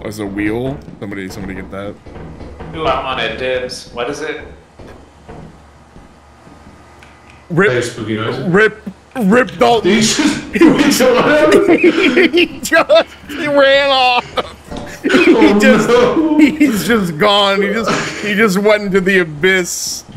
As a wheel? Somebody get that. Ooh, I'm on it, Dibs. What is it? Rip Dalton. He just ran off. He's just gone. He just went into the abyss.